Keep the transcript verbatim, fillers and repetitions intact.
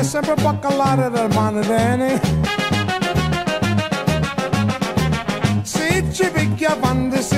è sempre baccalare del manedene. Se ci picchia quando